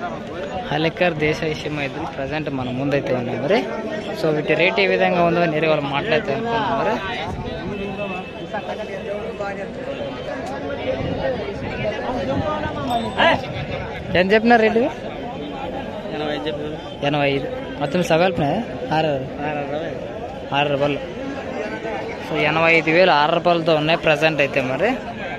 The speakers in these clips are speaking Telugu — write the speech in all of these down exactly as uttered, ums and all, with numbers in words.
హలికర్ దేశాయి సీమ ఎద్దులు ప్రజెంట్ మన ముందైతే ఉన్నాయి మరి. సో వీటి రేట్ ఏ విధంగా ఉందో నేరే వాళ్ళు మాట్లాడితే అనుకున్నాం మరి. ఎంత చెప్పినారు రేటు? ఎనభై ఐదు మొత్తం సగల్పినాయా? ఆరు ఆరు రూపాయలు. సో ఎనభై ఐదు వేలు ఆరు రూపాయలతో ఉన్నాయి ప్రజెంట్ అయితే మరి.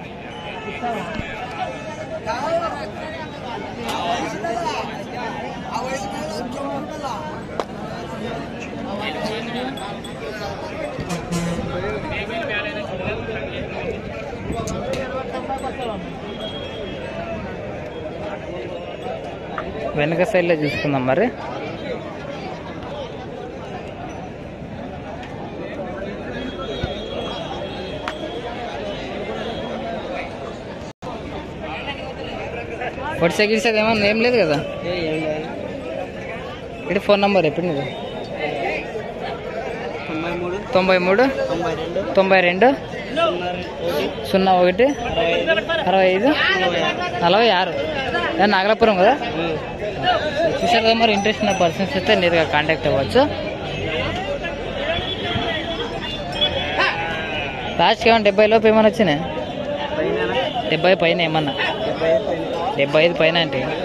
వెనక సైడ్లో చూసుకుందాం మరి. వాట్సాప్ గిట్సాప్ ఏమన్నా ఏం లేదు కదా? ఇది ఫోన్ నంబర్ ఎప్పుడు నీది? తొంభై మూడు తొంభై రెండు సున్నా ఒకటి అరవై ఐదు నలభై ఆరు. నాగలాపురం కదా? చూసారు కదా మరి. ఇంట్రెస్ట్ ఉన్న పర్సన్స్ అయితే నేరుగా కాంటాక్ట్ అవ్వచ్చు. లాస్ట్కి ఏమన్నా డెబ్బై లోపు ఏమన్నా వచ్చినాయి? డెబ్బై పైన ఏమన్నా? డెబ్బై ఐదు పైన అంటే